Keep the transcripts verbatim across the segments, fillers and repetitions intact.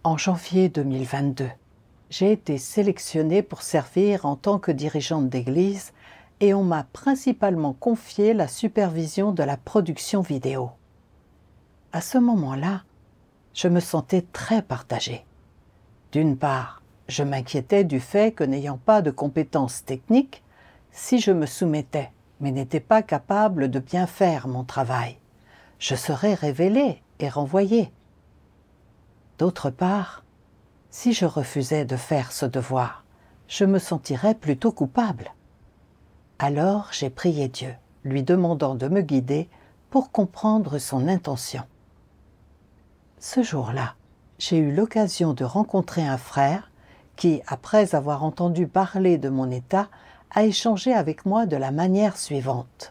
En janvier deux mille vingt-deux, j'ai été sélectionnée pour servir en tant que dirigeante d'église et on m'a principalement confié la supervision de la production vidéo. À ce moment-là, je me sentais très partagée. D'une part, je m'inquiétais du fait que n'ayant pas de compétences techniques, si je me soumettais mais n'étais pas capable de bien faire mon travail, je serais révélée et renvoyée. D'autre part, si je refusais de faire ce devoir, je me sentirais plutôt coupable. Alors j'ai prié Dieu, lui demandant de me guider pour comprendre son intention. Ce jour-là, j'ai eu l'occasion de rencontrer un frère qui, après avoir entendu parler de mon état, a échangé avec moi de la manière suivante.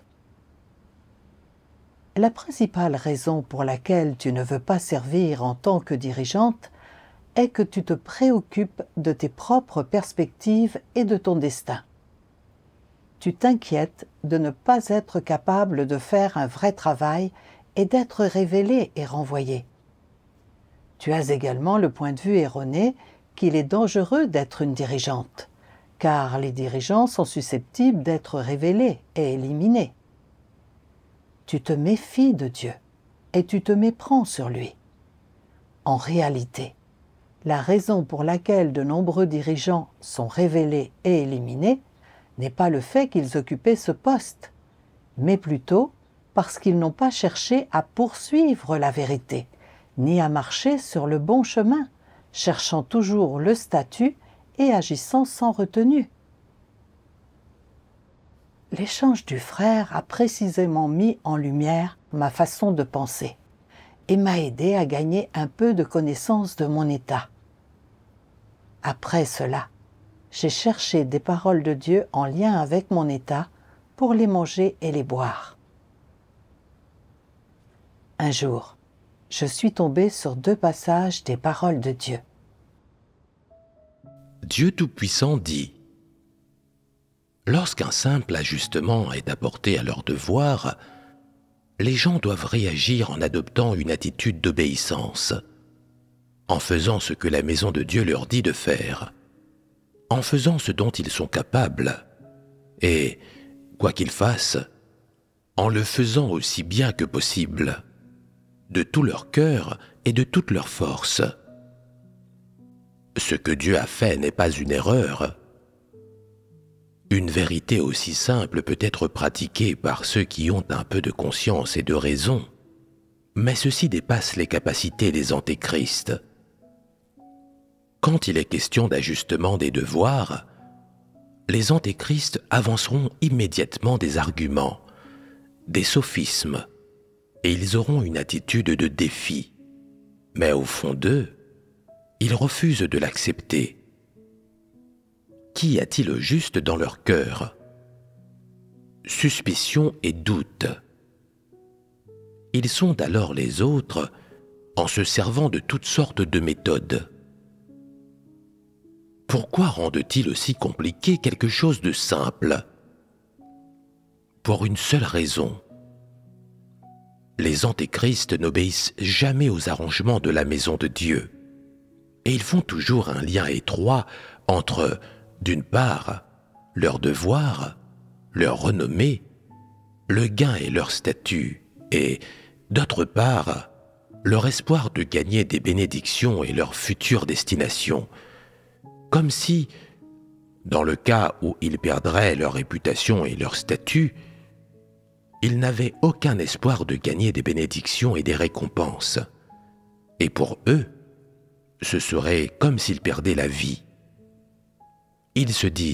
La principale raison pour laquelle tu ne veux pas servir en tant que dirigeante est que tu te préoccupes de tes propres perspectives et de ton destin. Tu t'inquiètes de ne pas être capable de faire un vrai travail et d'être révélé et renvoyé. Tu as également le point de vue erroné qu'il est dangereux d'être une dirigeante, car les dirigeants sont susceptibles d'être révélés et éliminés. Tu te méfies de Dieu et tu te méprends sur lui. En réalité, la raison pour laquelle de nombreux dirigeants sont révélés et éliminés n'est pas le fait qu'ils occupaient ce poste, mais plutôt parce qu'ils n'ont pas cherché à poursuivre la vérité, ni à marcher sur le bon chemin, cherchant toujours le statut et agissant sans retenue. L'échange du frère a précisément mis en lumière ma façon de penser et m'a aidé à gagner un peu de connaissance de mon état. Après cela, j'ai cherché des paroles de Dieu en lien avec mon état pour les manger et les boire. Un jour, je suis tombée sur deux passages des paroles de Dieu. Dieu Tout-Puissant dit : lorsqu'un simple ajustement est apporté à leur devoir, les gens doivent réagir en adoptant une attitude d'obéissance, en faisant ce que la maison de Dieu leur dit de faire, en faisant ce dont ils sont capables, et, quoi qu'ils fassent, en le faisant aussi bien que possible, de tout leur cœur et de toute leur force. Ce que Dieu a fait n'est pas une erreur. Une vérité aussi simple peut être pratiquée par ceux qui ont un peu de conscience et de raison, mais ceci dépasse les capacités des antéchrists. Quand il est question d'ajustement des devoirs, les antéchrists avanceront immédiatement des arguments, des sophismes, et ils auront une attitude de défi. Mais au fond d'eux, ils refusent de l'accepter. Qu'y a-t-il au juste dans leur cœur? Suspicion et doute. Ils sondent alors les autres en se servant de toutes sortes de méthodes. Pourquoi rendent-ils aussi compliqué quelque chose de simple? Pour une seule raison. Les antéchrists n'obéissent jamais aux arrangements de la maison de Dieu. Et ils font toujours un lien étroit entre, d'une part, leur devoir, leur renommée, le gain et leur statut, et, d'autre part, leur espoir de gagner des bénédictions et leur future destination, comme si, dans le cas où ils perdraient leur réputation et leur statut, ils n'avaient aucun espoir de gagner des bénédictions et des récompenses. Et pour eux, ce serait comme s'ils perdaient la vie. Ils se disent :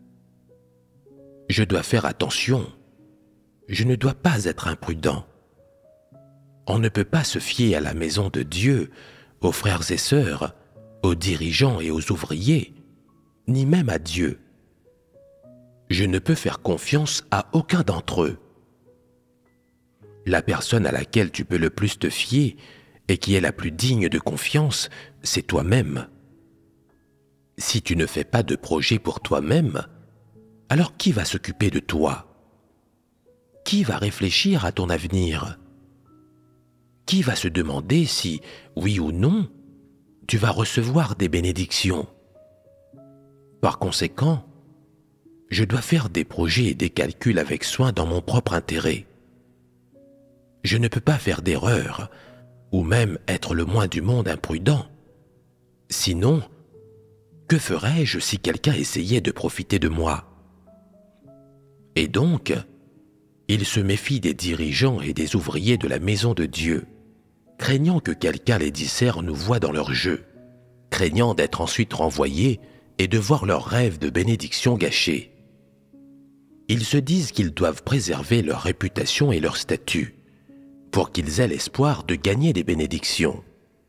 je dois faire attention, je ne dois pas être imprudent. On ne peut pas se fier à la maison de Dieu, aux frères et sœurs, aux dirigeants et aux ouvriers, ni même à Dieu. Je ne peux faire confiance à aucun d'entre eux. La personne à laquelle tu peux le plus te fier et qui est la plus digne de confiance, c'est toi-même. Si tu ne fais pas de projet pour toi-même, alors qui va s'occuper de toi? Qui va réfléchir à ton avenir? Qui va se demander si, oui ou non, tu vas recevoir des bénédictions. Par conséquent, je dois faire des projets et des calculs avec soin dans mon propre intérêt. Je ne peux pas faire d'erreur, ou même être le moins du monde imprudent. Sinon, que ferais-je si quelqu'un essayait de profiter de moi? Et donc, il se méfie des dirigeants et des ouvriers de la maison de Dieu, craignant que quelqu'un les discerne ou voie dans leur jeu, craignant d'être ensuite renvoyés et de voir leurs rêves de bénédiction gâchés. Ils se disent qu'ils doivent préserver leur réputation et leur statut, pour qu'ils aient l'espoir de gagner des bénédictions.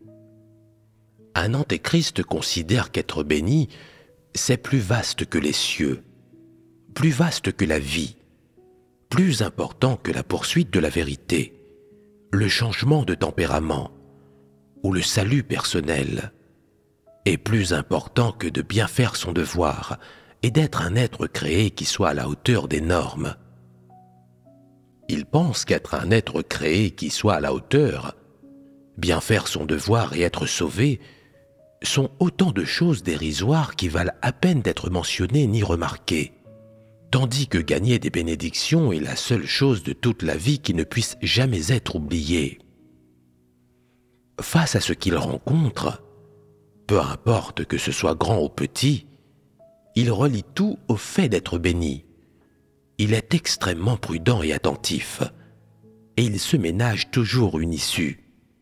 Un antéchrist considère qu'être béni, c'est plus vaste que les cieux, plus vaste que la vie, plus important que la poursuite de la vérité, le changement de tempérament ou le salut personnel, et plus important que de bien faire son devoir et d'être un être créé qui soit à la hauteur des normes. Il pense qu'être un être créé qui soit à la hauteur, bien faire son devoir et être sauvé, sont autant de choses dérisoires qui valent à peine d'être mentionnées ni remarquées, tandis que gagner des bénédictions est la seule chose de toute la vie qui ne puisse jamais être oubliée. Face à ce qu'il rencontre, peu importe que ce soit grand ou petit, il relie tout au fait d'être béni. Il est extrêmement prudent et attentif, et il se ménage toujours une issue.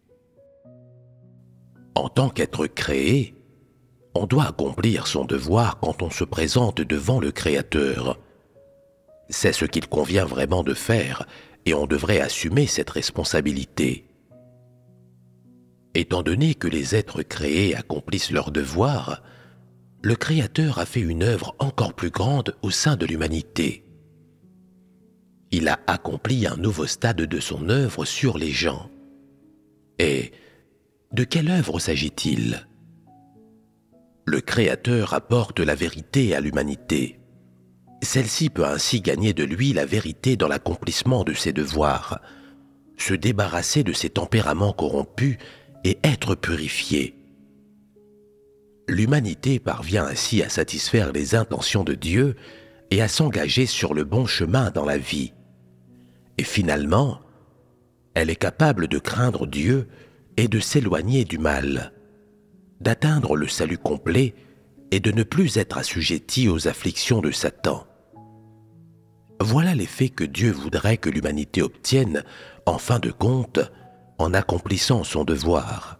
En tant qu'être créé, on doit accomplir son devoir quand on se présente devant le Créateur. C'est ce qu'il convient vraiment de faire, et on devrait assumer cette responsabilité. Étant donné que les êtres créés accomplissent leur devoir, le Créateur a fait une œuvre encore plus grande au sein de l'humanité. Il a accompli un nouveau stade de son œuvre sur les gens. Et de quelle œuvre s'agit-il? Le Créateur apporte la vérité à l'humanité. Celle-ci peut ainsi gagner de lui la vérité dans l'accomplissement de ses devoirs, se débarrasser de ses tempéraments corrompus et être purifiée. L'humanité parvient ainsi à satisfaire les intentions de Dieu et à s'engager sur le bon chemin dans la vie. Et finalement, elle est capable de craindre Dieu et de s'éloigner du mal, d'atteindre le salut complet et de ne plus être assujettie aux afflictions de Satan. Voilà l'effet que Dieu voudrait que l'humanité obtienne, en fin de compte, en accomplissant son devoir.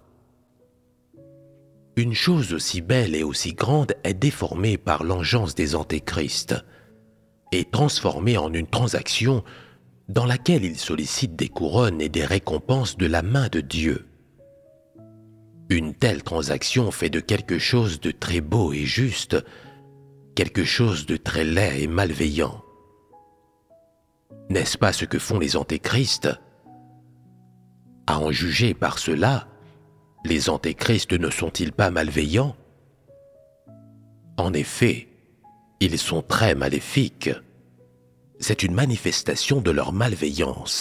Une chose aussi belle et aussi grande est déformée par l'engeance des antéchrists et transformée en une transaction dans laquelle ils sollicitent des couronnes et des récompenses de la main de Dieu. Une telle transaction fait de quelque chose de très beau et juste, quelque chose de très laid et malveillant. N'est-ce pas ce que font les antéchrists? À en juger par cela, les antéchrists ne sont-ils pas malveillants? En effet, ils sont très maléfiques. C'est une manifestation de leur malveillance.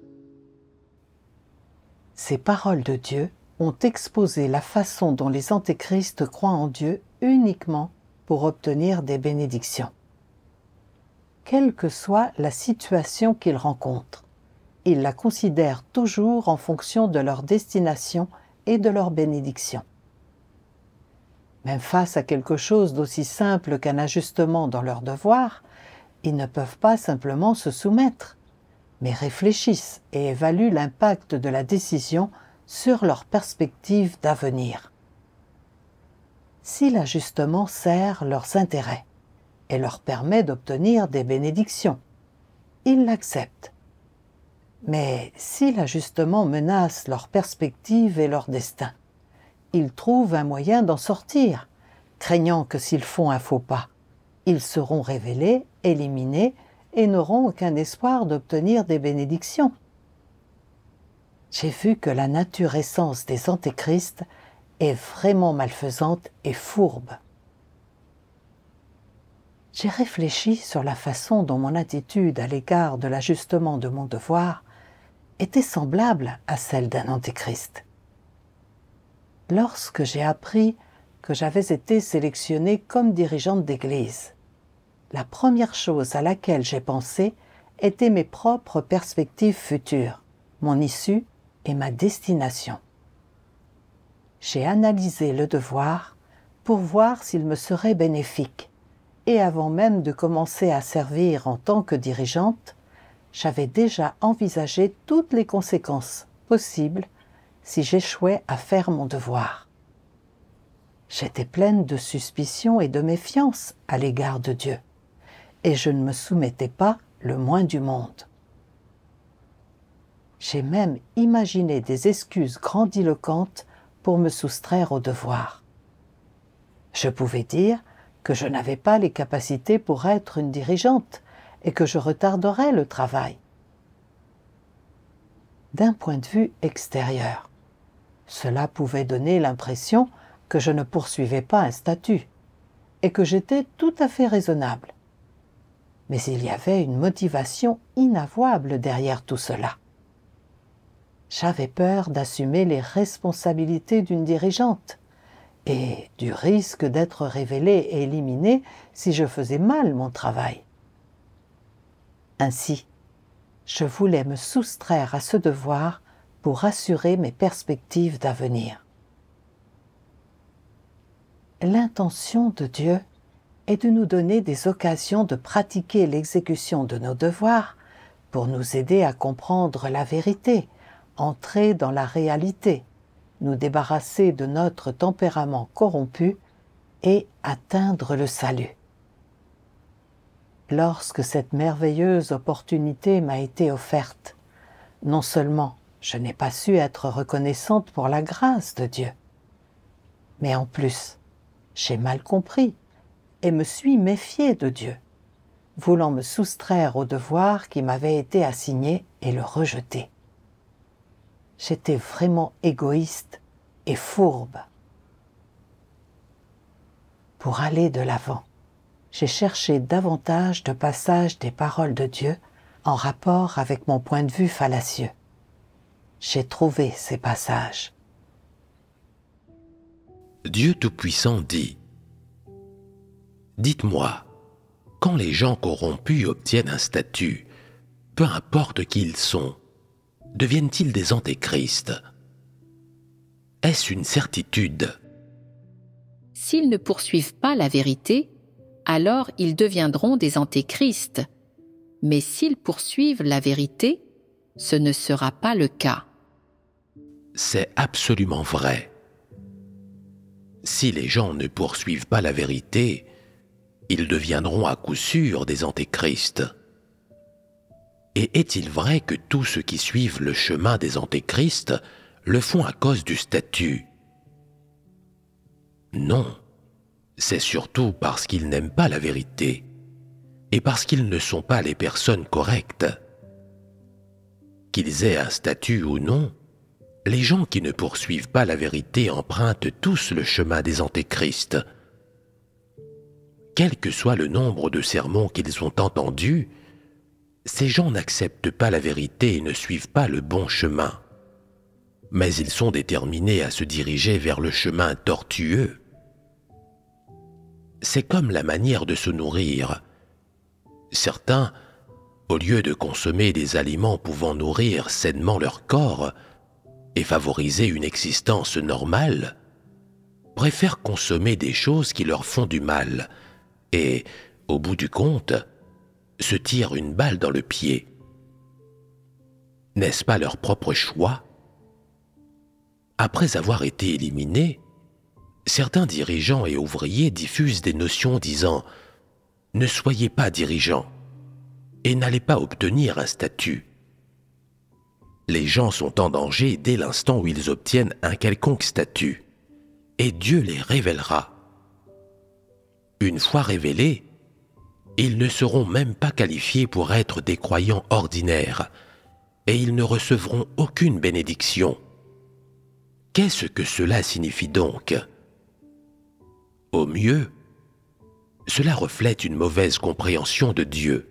Ces paroles de Dieu ont exposé la façon dont les antéchrists croient en Dieu uniquement pour obtenir des bénédictions. Quelle que soit la situation qu'ils rencontrent, ils la considèrent toujours en fonction de leur destination et de leur bénédiction. Même face à quelque chose d'aussi simple qu'un ajustement dans leur devoir, ils ne peuvent pas simplement se soumettre, mais réfléchissent et évaluent l'impact de la décision sur leur perspective d'avenir. Si l'ajustement sert leurs intérêts et leur permet d'obtenir des bénédictions, ils l'acceptent. Mais si l'ajustement menace leur perspective et leur destin, ils trouvent un moyen d'en sortir, craignant que s'ils font un faux pas, ils seront révélés, éliminés et n'auront aucun espoir d'obtenir des bénédictions. J'ai vu que la nature essence des antéchrists est vraiment malfaisante et fourbe. J'ai réfléchi sur la façon dont mon attitude à l'égard de l'ajustement de mon devoir était semblable à celle d'un antéchrist. lorsque j'ai appris que j'avais été sélectionnée comme dirigeante d'église. La première chose à laquelle j'ai pensé étaient mes propres perspectives futures, mon issue et ma destination. J'ai analysé le devoir pour voir s'il me serait bénéfique, et avant même de commencer à servir en tant que dirigeante, j'avais déjà envisagé toutes les conséquences possibles si j'échouais à faire mon devoir. J'étais pleine de suspicion et de méfiance à l'égard de Dieu, et je ne me soumettais pas le moins du monde. J'ai même imaginé des excuses grandiloquentes pour me soustraire au devoir. Je pouvais dire que je n'avais pas les capacités pour être une dirigeante et que je retarderais le travail. D'un point de vue extérieur, cela pouvait donner l'impression que je ne poursuivais pas un statut et que j'étais tout à fait raisonnable. Mais il y avait une motivation inavouable derrière tout cela. J'avais peur d'assumer les responsabilités d'une dirigeante et du risque d'être révélée et éliminée si je faisais mal mon travail. Ainsi, je voulais me soustraire à ce devoir pour assurer mes perspectives d'avenir. L'intention de Dieu est de nous donner des occasions de pratiquer l'exécution de nos devoirs pour nous aider à comprendre la vérité, entrer dans la réalité, nous débarrasser de notre tempérament corrompu et atteindre le salut. Lorsque cette merveilleuse opportunité m'a été offerte, non seulement je n'ai pas su être reconnaissante pour la grâce de Dieu, mais en plus, j'ai mal compris et me suis méfiée de Dieu, voulant me soustraire au devoir qui m'avait été assigné et le rejeter. J'étais vraiment égoïste et fourbe. Pour aller de l'avant, j'ai cherché davantage de passages des paroles de Dieu en rapport avec mon point de vue fallacieux. J'ai trouvé ces passages. Dieu Tout-Puissant dit : « Dites-moi, quand les gens corrompus obtiennent un statut, peu importe qui ils sont, deviennent-ils des antéchrists ? Est-ce une certitude ? S'ils ne poursuivent pas la vérité, alors ils deviendront des antéchrists. Mais s'ils poursuivent la vérité, ce ne sera pas le cas. » C'est absolument vrai. Si les gens ne poursuivent pas la vérité, ils deviendront à coup sûr des antéchrists. Et est-il vrai que tous ceux qui suivent le chemin des antéchrists le font à cause du statut ? Non, c'est surtout parce qu'ils n'aiment pas la vérité et parce qu'ils ne sont pas les personnes correctes. Qu'ils aient un statut ou non, les gens qui ne poursuivent pas la vérité empruntent tous le chemin des antéchrists. Quel que soit le nombre de sermons qu'ils ont entendus, ces gens n'acceptent pas la vérité et ne suivent pas le bon chemin. Mais ils sont déterminés à se diriger vers le chemin tortueux. C'est comme la manière de se nourrir. Certains, au lieu de consommer des aliments pouvant nourrir sainement leur corps et favoriser une existence normale, préfèrent consommer des choses qui leur font du mal et, au bout du compte, se tirent une balle dans le pied. N'est-ce pas leur propre choix ? Après avoir été éliminés, certains dirigeants et ouvriers diffusent des notions disant « Ne soyez pas dirigeants et n'allez pas obtenir un statut ». Les gens sont en danger dès l'instant où ils obtiennent un quelconque statut, et Dieu les révélera. Une fois révélés, ils ne seront même pas qualifiés pour être des croyants ordinaires, et ils ne recevront aucune bénédiction. Qu'est-ce que cela signifie donc ? Au mieux, cela reflète une mauvaise compréhension de Dieu.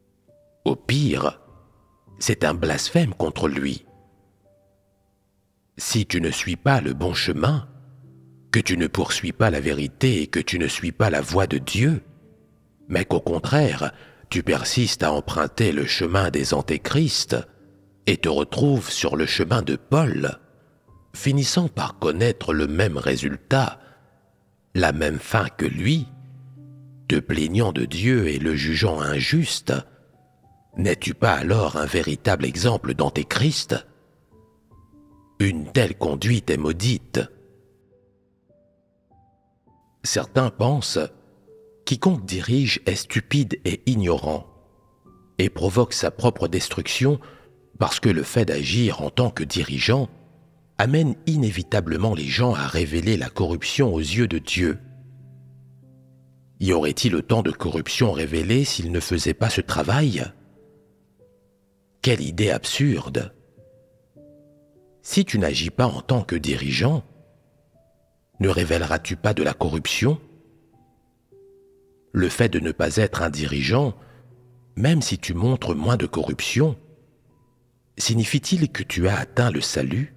Au pire, c'est un blasphème contre lui. Si tu ne suis pas le bon chemin, que tu ne poursuis pas la vérité et que tu ne suis pas la voie de Dieu, mais qu'au contraire, tu persistes à emprunter le chemin des antéchrists et te retrouves sur le chemin de Paul, finissant par connaître le même résultat, la même fin que lui, te plaignant de Dieu et le jugeant injuste, n'es-tu pas alors un véritable exemple d'antéchrist? Une telle conduite est maudite. Certains pensent « quiconque dirige est stupide et ignorant » et provoque sa propre destruction parce que le fait d'agir en tant que dirigeant amène inévitablement les gens à révéler la corruption aux yeux de Dieu. Y aurait-il autant de corruption révélée s'il ne faisait pas ce travail? Quelle idée absurde! Si tu n'agis pas en tant que dirigeant, ne révéleras-tu pas de la corruption? Le fait de ne pas être un dirigeant, même si tu montres moins de corruption, signifie-t-il que tu as atteint le salut?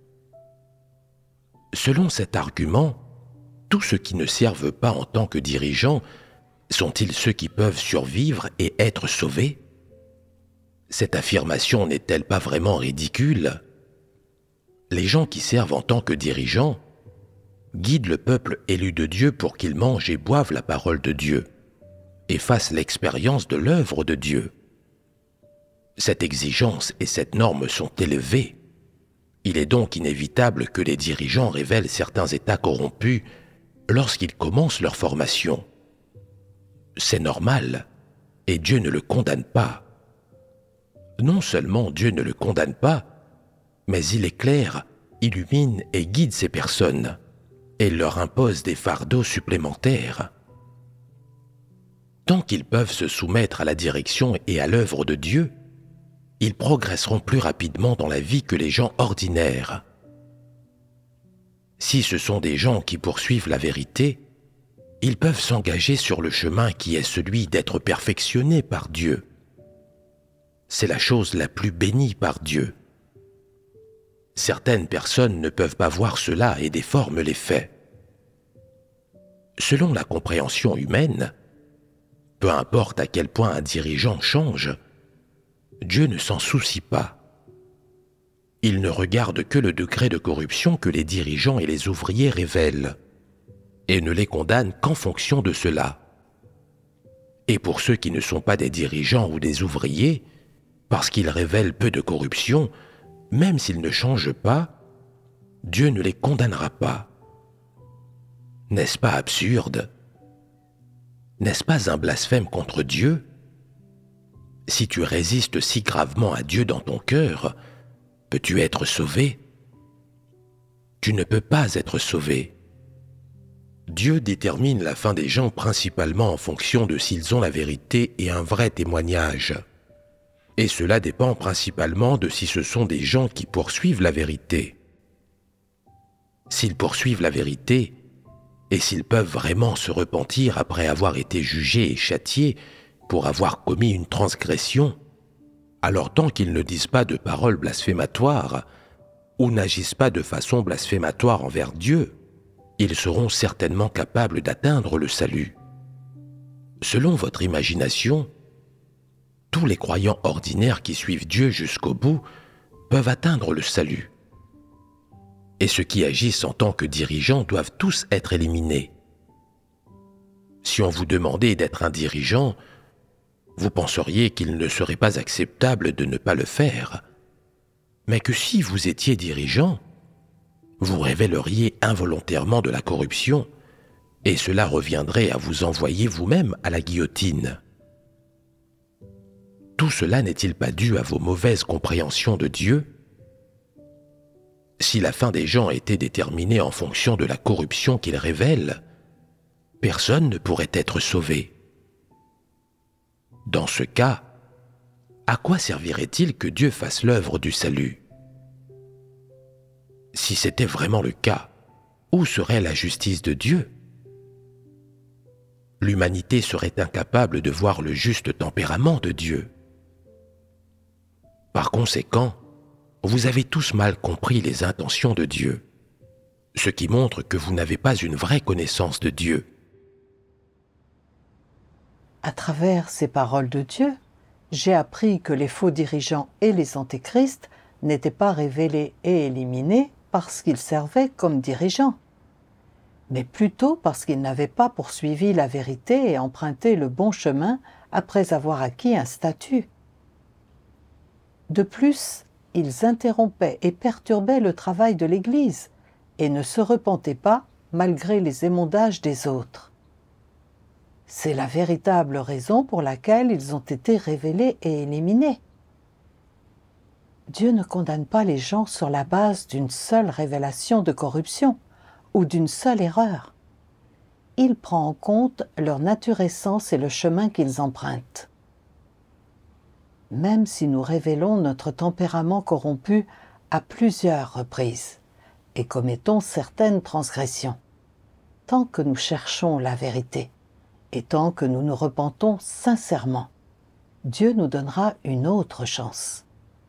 Selon cet argument, tous ceux qui ne servent pas en tant que dirigeants sont-ils ceux qui peuvent survivre et être sauvés? Cette affirmation n'est-elle pas vraiment ridicule? Les gens qui servent en tant que dirigeants guident le peuple élu de Dieu pour qu'il mange et boive la parole de Dieu et fasse l'expérience de l'œuvre de Dieu. Cette exigence et cette norme sont élevées. Il est donc inévitable que les dirigeants révèlent certains états corrompus lorsqu'ils commencent leur formation. C'est normal, et Dieu ne le condamne pas. Non seulement Dieu ne le condamne pas, mais il éclaire, illumine et guide ces personnes et leur impose des fardeaux supplémentaires. Tant qu'ils peuvent se soumettre à la direction et à l'œuvre de Dieu, ils progresseront plus rapidement dans la vie que les gens ordinaires. Si ce sont des gens qui poursuivent la vérité, ils peuvent s'engager sur le chemin qui est celui d'être perfectionnés par Dieu. C'est la chose la plus bénie par Dieu. Certaines personnes ne peuvent pas voir cela et déforment les faits. Selon la compréhension humaine, peu importe à quel point un dirigeant change, Dieu ne s'en soucie pas. Il ne regarde que le degré de corruption que les dirigeants et les ouvriers révèlent, et ne les condamne qu'en fonction de cela. Et pour ceux qui ne sont pas des dirigeants ou des ouvriers, parce qu'ils révèlent peu de corruption, même s'ils ne changent pas, Dieu ne les condamnera pas. N'est-ce pas absurde? N'est-ce pas un blasphème contre Dieu? Si tu résistes si gravement à Dieu dans ton cœur, peux-tu être sauvé? Tu ne peux pas être sauvé. Dieu détermine la fin des gens principalement en fonction de s'ils ont la vérité et un vrai témoignage. Et cela dépend principalement de si ce sont des gens qui poursuivent la vérité. S'ils poursuivent la vérité, et s'ils peuvent vraiment se repentir après avoir été jugés et châtiés pour avoir commis une transgression, alors tant qu'ils ne disent pas de paroles blasphématoires ou n'agissent pas de façon blasphématoire envers Dieu, ils seront certainement capables d'atteindre le salut. Selon votre imagination, tous les croyants ordinaires qui suivent Dieu jusqu'au bout peuvent atteindre le salut. Et ceux qui agissent en tant que dirigeants doivent tous être éliminés. Si on vous demandait d'être un dirigeant, vous penseriez qu'il ne serait pas acceptable de ne pas le faire, mais que si vous étiez dirigeant, vous révéleriez involontairement de la corruption, et cela reviendrait à vous envoyer vous-même à la guillotine. Tout cela n'est-il pas dû à vos mauvaises compréhensions de Dieu? Si la fin des gens était déterminée en fonction de la corruption qu'ils révèlent, personne ne pourrait être sauvé. Dans ce cas, à quoi servirait-il que Dieu fasse l'œuvre du salut? Si c'était vraiment le cas, où serait la justice de Dieu? L'humanité serait incapable de voir le juste tempérament de Dieu. Par conséquent, vous avez tous mal compris les intentions de Dieu, ce qui montre que vous n'avez pas une vraie connaissance de Dieu. À travers ces paroles de Dieu, j'ai appris que les faux dirigeants et les antéchrists n'étaient pas révélés et éliminés parce qu'ils servaient comme dirigeants, mais plutôt parce qu'ils n'avaient pas poursuivi la vérité et emprunté le bon chemin après avoir acquis un statut. De plus, ils interrompaient et perturbaient le travail de l'Église et ne se repentaient pas malgré les émondages des autres. C'est la véritable raison pour laquelle ils ont été révélés et éliminés. Dieu ne condamne pas les gens sur la base d'une seule révélation de corruption ou d'une seule erreur. Il prend en compte leur nature essence et le chemin qu'ils empruntent. Même si nous révélons notre tempérament corrompu à plusieurs reprises et commettons certaines transgressions, tant que nous cherchons la vérité et tant que nous nous repentons sincèrement, Dieu nous donnera une autre chance.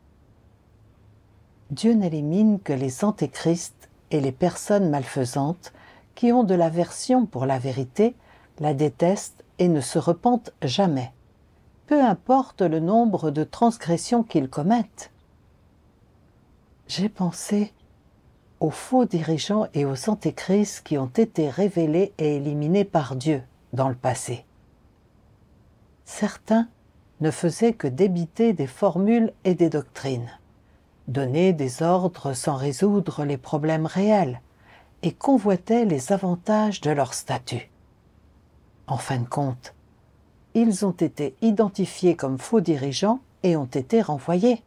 Dieu n'élimine que les antéchrists et les personnes malfaisantes qui ont de l'aversion pour la vérité, la détestent et ne se repentent jamais, peu importe le nombre de transgressions qu'ils commettent. J'ai pensé aux faux dirigeants et aux antéchrists qui ont été révélés et éliminés par Dieu dans le passé. Certains ne faisaient que débiter des formules et des doctrines, donner des ordres sans résoudre les problèmes réels et convoitaient les avantages de leur statut. En fin de compte, ils ont été identifiés comme faux dirigeants et ont été renvoyés.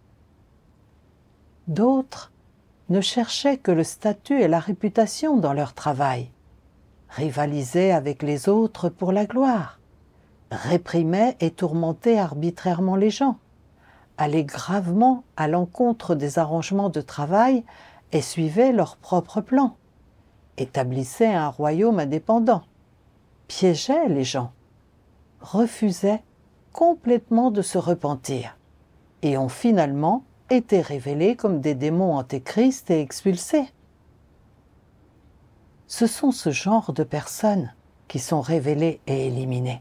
D'autres ne cherchaient que le statut et la réputation dans leur travail, rivalisaient avec les autres pour la gloire, réprimaient et tourmentaient arbitrairement les gens, allaient gravement à l'encontre des arrangements de travail et suivaient leurs propres plans, établissaient un royaume indépendant, piégeaient les gens, refusaient complètement de se repentir et ont finalement été révélés comme des démons antéchrists et expulsés. Ce sont ce genre de personnes qui sont révélées et éliminées.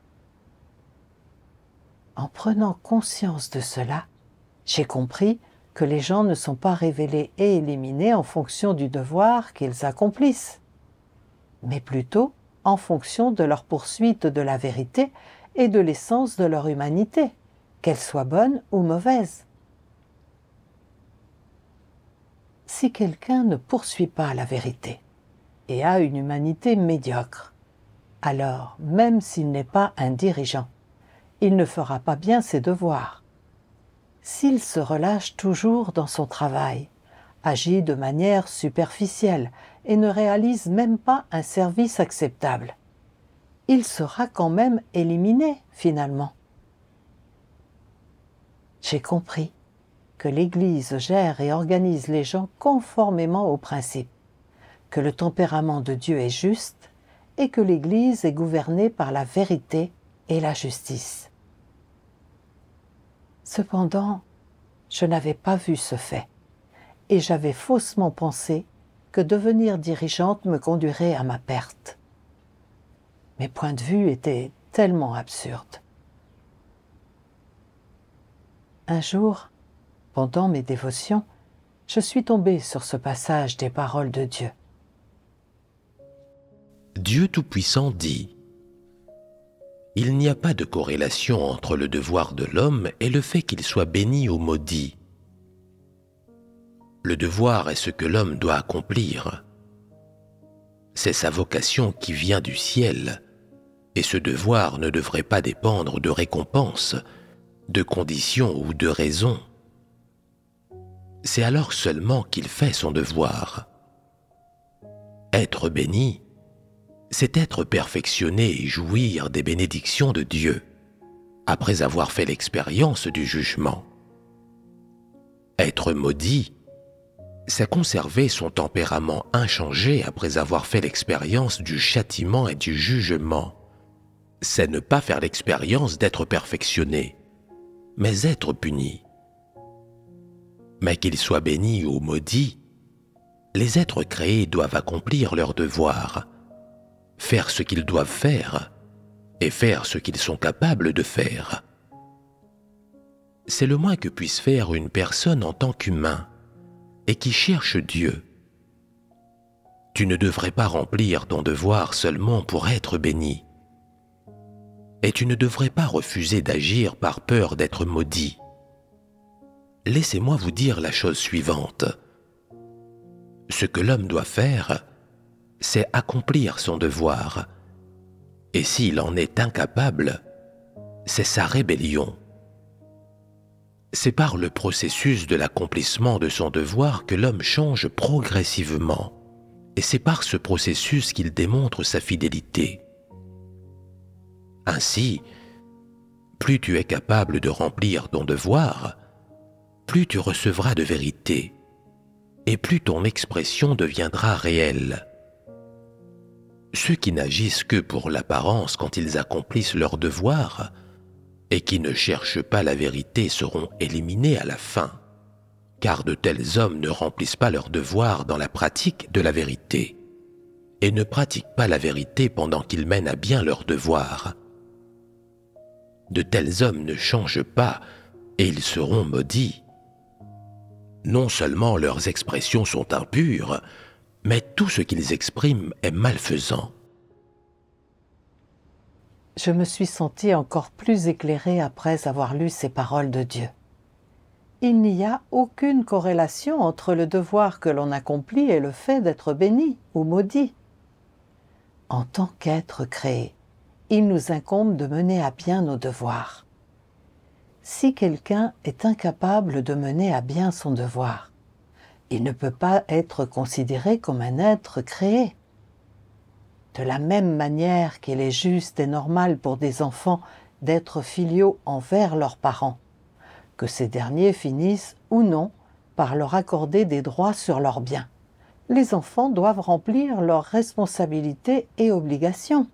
En prenant conscience de cela, j'ai compris que les gens ne sont pas révélés et éliminés en fonction du devoir qu'ils accomplissent, mais plutôt en fonction de leur poursuite de la vérité et de l'essence de leur humanité, qu'elle soit bonne ou mauvaise. Si quelqu'un ne poursuit pas la vérité et a une humanité médiocre, alors, même s'il n'est pas un dirigeant, il ne fera pas bien ses devoirs. S'il se relâche toujours dans son travail, agit de manière superficielle et ne réalise même pas un service acceptable, il sera quand même éliminé finalement. J'ai compris que l'Église gère et organise les gens conformément aux principes, que le tempérament de Dieu est juste et que l'Église est gouvernée par la vérité et la justice. Cependant, je n'avais pas vu ce fait et j'avais faussement pensé que devenir dirigeante me conduirait à ma perte. Mes points de vue étaient tellement absurdes. Un jour, pendant mes dévotions, je suis tombée sur ce passage des paroles de Dieu. Dieu Tout-Puissant dit : il n'y a pas de corrélation entre le devoir de l'homme et le fait qu'il soit béni ou maudit. Le devoir est ce que l'homme doit accomplir. C'est sa vocation qui vient du ciel, et ce devoir ne devrait pas dépendre de récompenses, de conditions ou de raisons. C'est alors seulement qu'il fait son devoir. Être béni, c'est être perfectionné et jouir des bénédictions de Dieu, après avoir fait l'expérience du jugement. Être maudit, c'est conserver son tempérament inchangé après avoir fait l'expérience du châtiment et du jugement. C'est ne pas faire l'expérience d'être perfectionné, mais être puni. Mais qu'ils soient bénis ou maudits, les êtres créés doivent accomplir leur devoir, faire ce qu'ils doivent faire et faire ce qu'ils sont capables de faire. C'est le moins que puisse faire une personne en tant qu'humain et qui cherche Dieu. Tu ne devrais pas remplir ton devoir seulement pour être béni. Et tu ne devrais pas refuser d'agir par peur d'être maudit. Laissez-moi vous dire la chose suivante. Ce que l'homme doit faire, c'est accomplir son devoir. Et s'il en est incapable, c'est sa rébellion. C'est par le processus de l'accomplissement de son devoir que l'homme change progressivement. Et c'est par ce processus qu'il démontre sa fidélité. Ainsi, plus tu es capable de remplir ton devoir, plus tu recevras de vérité, et plus ton expression deviendra réelle. Ceux qui n'agissent que pour l'apparence quand ils accomplissent leur devoir, et qui ne cherchent pas la vérité seront éliminés à la fin, car de tels hommes ne remplissent pas leur devoir dans la pratique de la vérité, et ne pratiquent pas la vérité pendant qu'ils mènent à bien leur devoir. De tels hommes ne changent pas, et ils seront maudits. Non seulement leurs expressions sont impures, mais tout ce qu'ils expriment est malfaisant. Je me suis sentie encore plus éclairée après avoir lu ces paroles de Dieu. Il n'y a aucune corrélation entre le devoir que l'on accomplit et le fait d'être béni ou maudit. En tant qu'être créé, il nous incombe de mener à bien nos devoirs. Si quelqu'un est incapable de mener à bien son devoir, il ne peut pas être considéré comme un être créé. De la même manière qu'il est juste et normal pour des enfants d'être filiaux envers leurs parents, que ces derniers finissent ou non par leur accorder des droits sur leurs biens. Les enfants doivent remplir leurs responsabilités et obligations.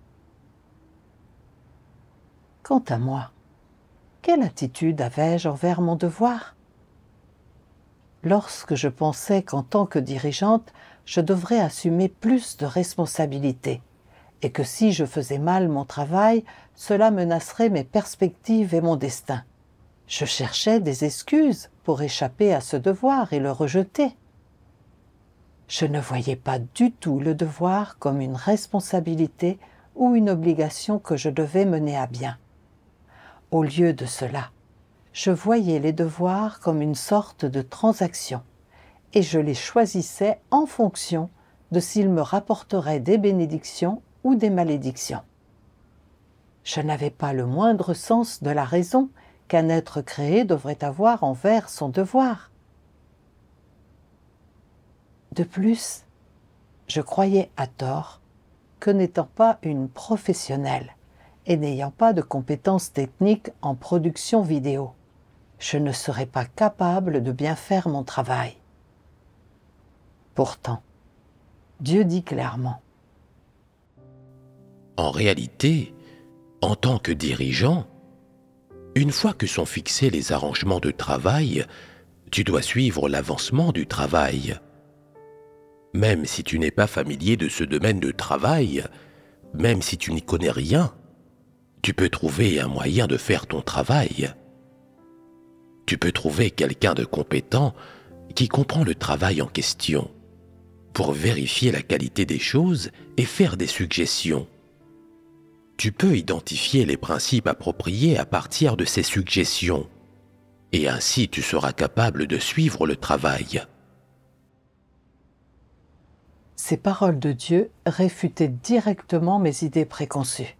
Quant à moi, quelle attitude avais-je envers mon devoir? Lorsque je pensais qu'en tant que dirigeante, je devrais assumer plus de responsabilités, et que si je faisais mal mon travail, cela menacerait mes perspectives et mon destin. Je cherchais des excuses pour échapper à ce devoir et le rejeter. Je ne voyais pas du tout le devoir comme une responsabilité ou une obligation que je devais mener à bien. Au lieu de cela, je voyais les devoirs comme une sorte de transaction, et je les choisissais en fonction de s'ils me rapporteraient des bénédictions ou des malédictions. Je n'avais pas le moindre sens de la raison qu'un être créé devrait avoir envers son devoir. De plus, je croyais à tort que n'étant pas une professionnelle et n'ayant pas de compétences techniques en production vidéo, je ne serais pas capable de bien faire mon travail. Pourtant, Dieu dit clairement: En réalité, en tant que dirigeant, une fois que sont fixés les arrangements de travail, tu dois suivre l'avancement du travail. Même si tu n'es pas familier de ce domaine de travail, même si tu n'y connais rien, tu peux trouver un moyen de faire ton travail. Tu peux trouver quelqu'un de compétent qui comprend le travail en question pour vérifier la qualité des choses et faire des suggestions. Tu peux identifier les principes appropriés à partir de ces suggestions, et ainsi tu seras capable de suivre le travail. Ces paroles de Dieu réfutaient directement mes idées préconçues.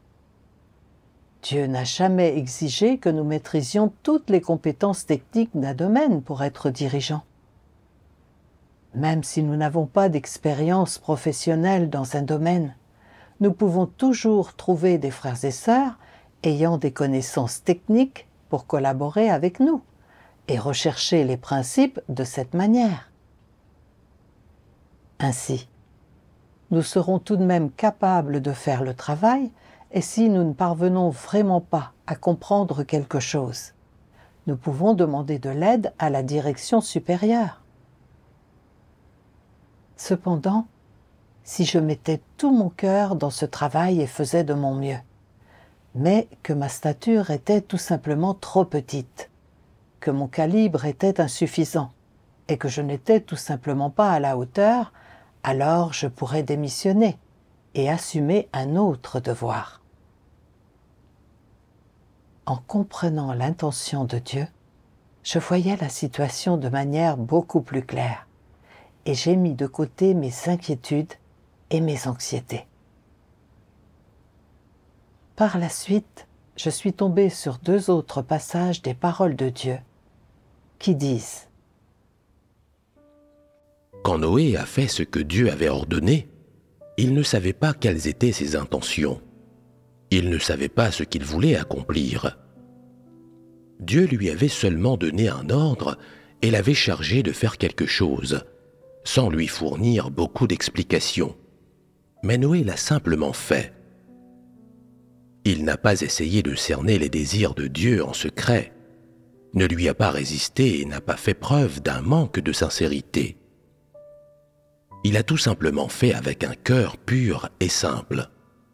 Dieu n'a jamais exigé que nous maîtrisions toutes les compétences techniques d'un domaine pour être dirigeants. Même si nous n'avons pas d'expérience professionnelle dans un domaine, nous pouvons toujours trouver des frères et sœurs ayant des connaissances techniques pour collaborer avec nous et rechercher les principes de cette manière. Ainsi, nous serons tout de même capables de faire le travail, et si nous ne parvenons vraiment pas à comprendre quelque chose, nous pouvons demander de l'aide à la direction supérieure. Cependant, si je mettais tout mon cœur dans ce travail et faisais de mon mieux, mais que ma stature était tout simplement trop petite, que mon calibre était insuffisant et que je n'étais tout simplement pas à la hauteur, alors je pourrais démissionner et assumer un autre devoir. En comprenant l'intention de Dieu, je voyais la situation de manière beaucoup plus claire et j'ai mis de côté mes inquiétudes et mes anxiétés. Par la suite, je suis tombée sur deux autres passages des paroles de Dieu qui disent « Quand Noé a fait ce que Dieu avait ordonné, il ne savait pas quelles étaient ses intentions. Il ne savait pas ce qu'il voulait accomplir. Dieu lui avait seulement donné un ordre et l'avait chargé de faire quelque chose, sans lui fournir beaucoup d'explications. Mais Noé l'a simplement fait. Il n'a pas essayé de cerner les désirs de Dieu en secret, ne lui a pas résisté et n'a pas fait preuve d'un manque de sincérité. Il a tout simplement fait avec un cœur pur et simple.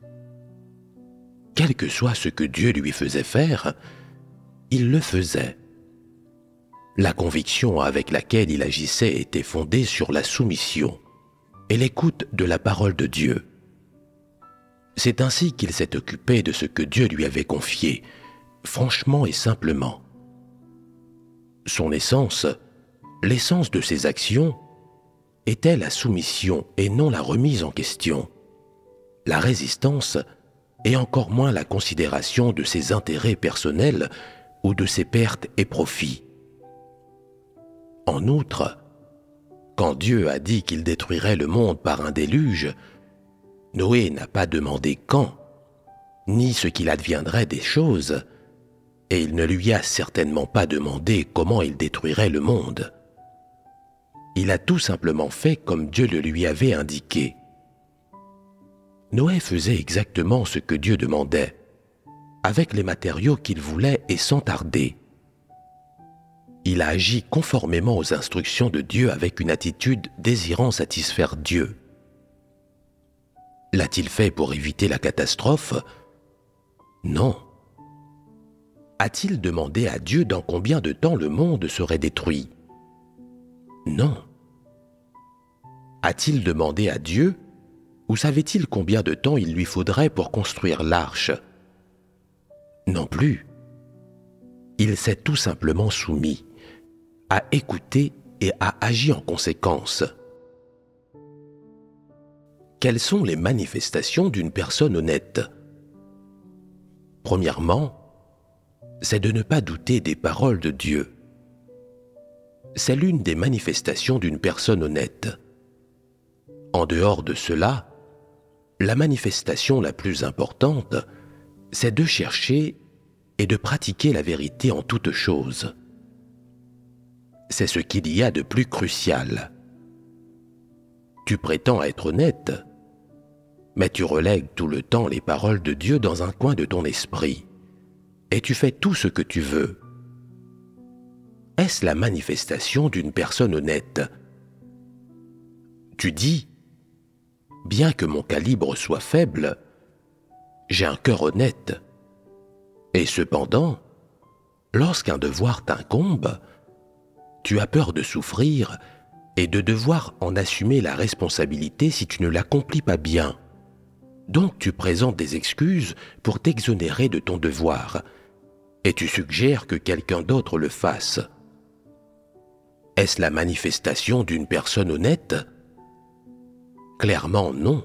Quel que soit ce que Dieu lui faisait faire, il le faisait. La conviction avec laquelle il agissait était fondée sur la soumission et l'écoute de la parole de Dieu. C'est ainsi qu'il s'est occupé de ce que Dieu lui avait confié, franchement et simplement. Son essence, l'essence de ses actions, était la soumission et non la remise en question, la résistance et encore moins la considération de ses intérêts personnels ou de ses pertes et profits. En outre, quand Dieu a dit qu'il détruirait le monde par un déluge, Noé n'a pas demandé quand, ni ce qu'il adviendrait des choses, et il ne lui a certainement pas demandé comment il détruirait le monde. Il a tout simplement fait comme Dieu le lui avait indiqué. Noé faisait exactement ce que Dieu demandait, avec les matériaux qu'il voulait et sans tarder. Il a agi conformément aux instructions de Dieu avec une attitude désirant satisfaire Dieu. L'a-t-il fait pour éviter la catastrophe? Non. A-t-il demandé à Dieu dans combien de temps le monde serait détruit? Non. A-t-il demandé à Dieu, ou savait-il combien de temps il lui faudrait pour construire l'arche? Non plus. Il s'est tout simplement soumis, a écouté et a agi en conséquence. Quelles sont les manifestations d'une personne honnête? Premièrement, c'est de ne pas douter des paroles de Dieu. C'est l'une des manifestations d'une personne honnête. En dehors de cela, la manifestation la plus importante, c'est de chercher et de pratiquer la vérité en toutes choses. C'est ce qu'il y a de plus crucial. Tu prétends être honnête, mais tu relègues tout le temps les paroles de Dieu dans un coin de ton esprit, et tu fais tout ce que tu veux. Est-ce la manifestation d'une personne honnête? Tu dis, bien que mon calibre soit faible, j'ai un cœur honnête. Et cependant, lorsqu'un devoir t'incombe, tu as peur de souffrir et de devoir en assumer la responsabilité si tu ne l'accomplis pas bien. Donc tu présentes des excuses pour t'exonérer de ton devoir, et tu suggères que quelqu'un d'autre le fasse. Est-ce la manifestation d'une personne honnête? Clairement non.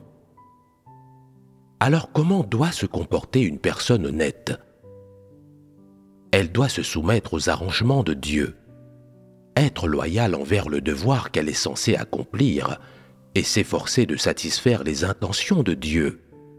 Alors comment doit se comporter une personne honnête? Elle doit se soumettre aux arrangements de Dieu, être loyale envers le devoir qu'elle est censée accomplir et s'efforcer de satisfaire les intentions de Dieu.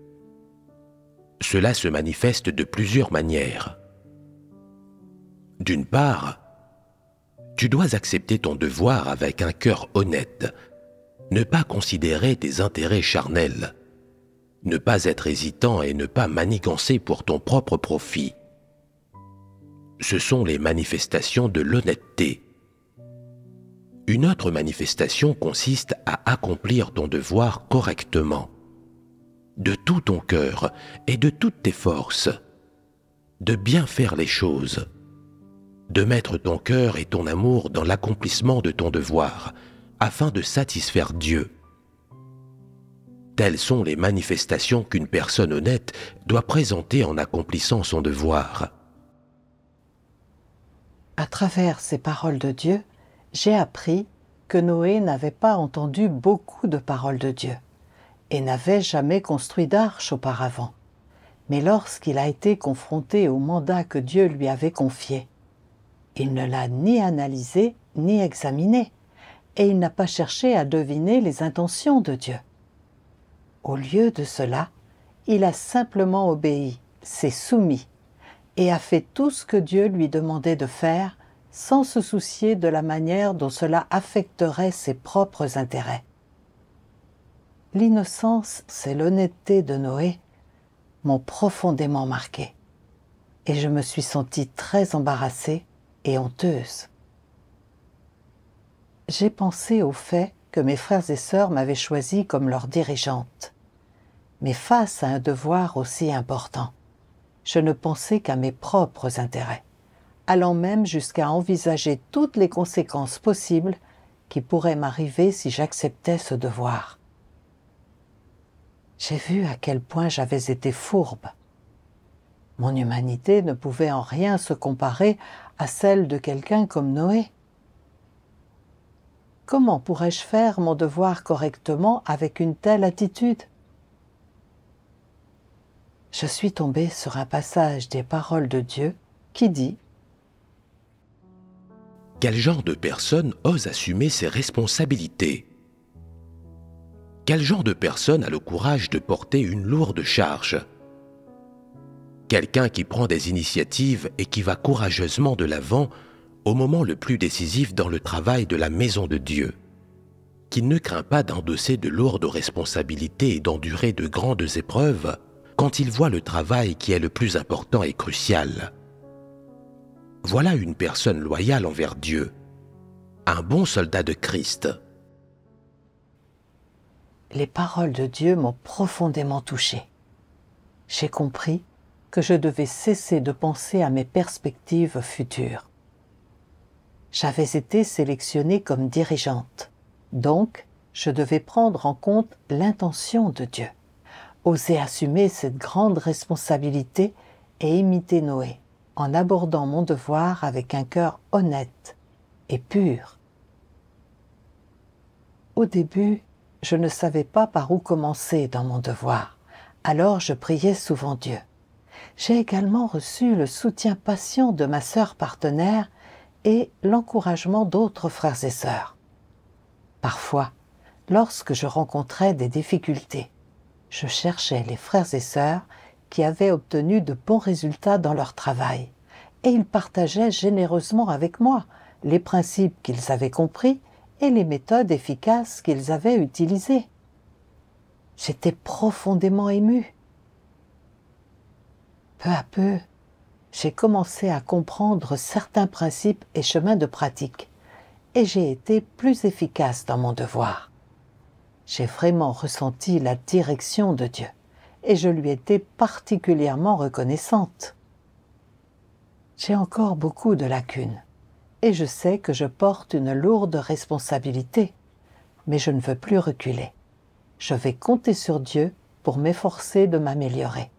Cela se manifeste de plusieurs manières. D'une part, tu dois accepter ton devoir avec un cœur honnête, ne pas considérer tes intérêts charnels, ne pas être hésitant et ne pas manigancer pour ton propre profit. ce sont les manifestations de l'honnêteté. Une autre manifestation consiste à accomplir ton devoir correctement, de tout ton cœur et de toutes tes forces, de bien faire les choses, de mettre ton cœur et ton amour dans l'accomplissement de ton devoir, afin de satisfaire Dieu. Telles sont les manifestations qu'une personne honnête doit présenter en accomplissant son devoir. À travers ces paroles de Dieu, j'ai appris que Noé n'avait pas entendu beaucoup de paroles de Dieu et n'avait jamais construit d'arche auparavant. Mais lorsqu'il a été confronté au mandat que Dieu lui avait confié, il ne l'a ni analysé ni examiné, et il n'a pas cherché à deviner les intentions de Dieu. Au lieu de cela, il a simplement obéi, s'est soumis, et a fait tout ce que Dieu lui demandait de faire sans se soucier de la manière dont cela affecterait ses propres intérêts. L'innocence et l'honnêteté de Noé m'ont profondément marquée, et je me suis sentie très embarrassée et honteuse. J'ai pensé au fait que mes frères et sœurs m'avaient choisie comme leur dirigeante. Mais face à un devoir aussi important, je ne pensais qu'à mes propres intérêts, allant même jusqu'à envisager toutes les conséquences possibles qui pourraient m'arriver si j'acceptais ce devoir. J'ai vu à quel point j'avais été fourbe. Mon humanité ne pouvait en rien se comparer à celle de quelqu'un comme Noé. Comment pourrais-je faire mon devoir correctement avec une telle attitude? Je suis tombée sur un passage des paroles de Dieu qui dit « Quel genre de personne ose assumer ses responsabilités? Quel genre de personne a le courage de porter une lourde charge? Quelqu'un qui prend des initiatives et qui va courageusement de l'avant au moment le plus décisif dans le travail de la maison de Dieu, qui ne craint pas d'endosser de lourdes responsabilités et d'endurer de grandes épreuves quand il voit le travail qui est le plus important et crucial. Voilà une personne loyale envers Dieu, un bon soldat de Christ. » Les paroles de Dieu m'ont profondément touchée. J'ai compris que je devais cesser de penser à mes perspectives futures. J'avais été sélectionnée comme dirigeante, donc je devais prendre en compte l'intention de Dieu, oser assumer cette grande responsabilité et imiter Noé, en abordant mon devoir avec un cœur honnête et pur. Au début, je ne savais pas par où commencer dans mon devoir, alors je priais souvent Dieu. J'ai également reçu le soutien patient de ma sœur partenaire et l'encouragement d'autres frères et sœurs. Parfois, lorsque je rencontrais des difficultés, je cherchais les frères et sœurs qui avaient obtenu de bons résultats dans leur travail, et ils partageaient généreusement avec moi les principes qu'ils avaient compris et les méthodes efficaces qu'ils avaient utilisées. J'étais profondément émue. Peu à peu, j'ai commencé à comprendre certains principes et chemins de pratique, et j'ai été plus efficace dans mon devoir. J'ai vraiment ressenti la direction de Dieu, et je lui étais particulièrement reconnaissante. J'ai encore beaucoup de lacunes, et je sais que je porte une lourde responsabilité, mais je ne veux plus reculer. Je vais compter sur Dieu pour m'efforcer de m'améliorer.